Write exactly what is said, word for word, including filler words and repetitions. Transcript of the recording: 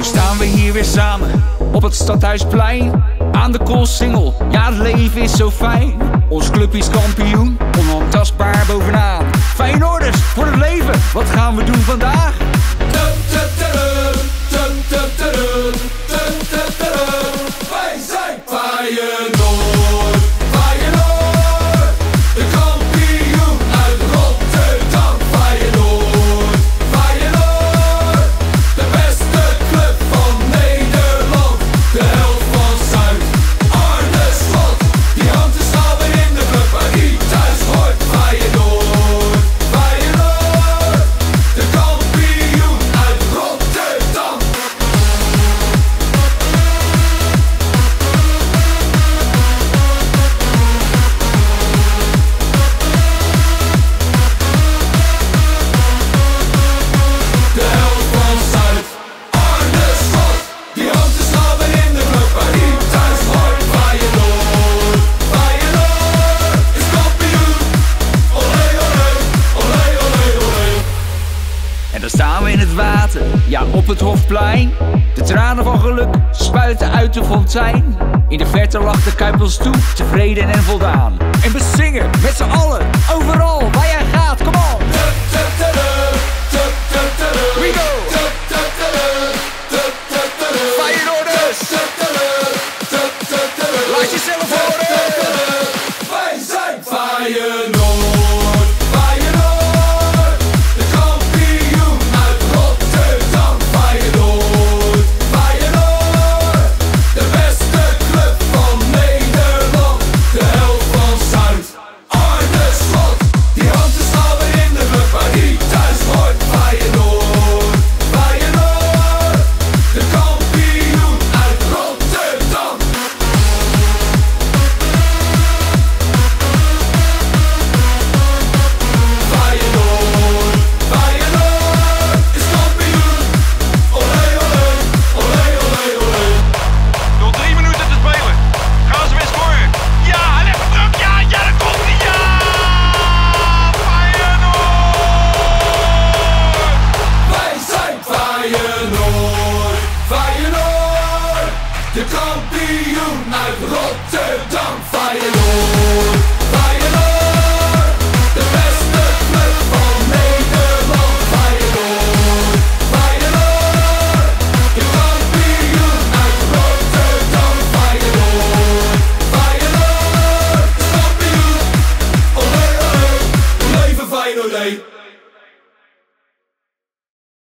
staan we hier weer samen op het Stadhuisplein. Aan de Koolsingel, ja het leven is zo fijn. Ons club is kampioen, onontastbaar bovenaan. Feyenoorders, voor het leven, wat gaan we doen vandaag? Wij zijn Feyenoord, Feyenoord, de kampioen uit Rotterdam. Feyenoord, Feyenoord, de beste club van Nederland. De held van Zuid, Arne Slot, die hangt de schouder in de club waar die thuis hoort. Feyenoord, Feyenoord, de kampioen uit Rotterdam. De held van Zuid, Arne Slot, die hangt de schouder in de club waar die thuis hoort. Feyenoord, Feyenoord is kampioen. Olé, olé, olé, olé, olé. En dan staan we in het water, ja op het Hofplein. De tranen van geluk spuiten uit de fontein. In de verte lacht de Kuip ons toe, tevreden en voldaan. En we zingen met z'n allen, overal waar jij gaat, come on! We go! Feyenoorders! Laat jezelf horen! Wij zijn Feyenoord, Feyenoord, de kampioen uit Rotterdam. Feyenoord, Feyenoord, de beste club van Nederland. De held van Zuid, Arne Slot, die hangt de schouder in de club waar die thuis hoort. Feyenoord, Feyenoord, de kampioen uit Rotterdam. Feyenoord, Feyenoord is kampioen. Olé, olé, olé, olé, olé. Nog drie minuten te spelen. Gaan ze weer scoren? Ja, hij legt hem terug. Ja, ja, dat komt hij. Ja! Feyenoord! Wij zijn Feyenoord, Feyenoord, de kampioen uit Rotterdam. Feyenoord, Feyenoord, de beste club van Nederland. Feyenoord, Feyenoord, de kampioen uit Rotterdam. Feyenoord, Feyenoord is kampioen. Olé, olé, leven Feyenoord.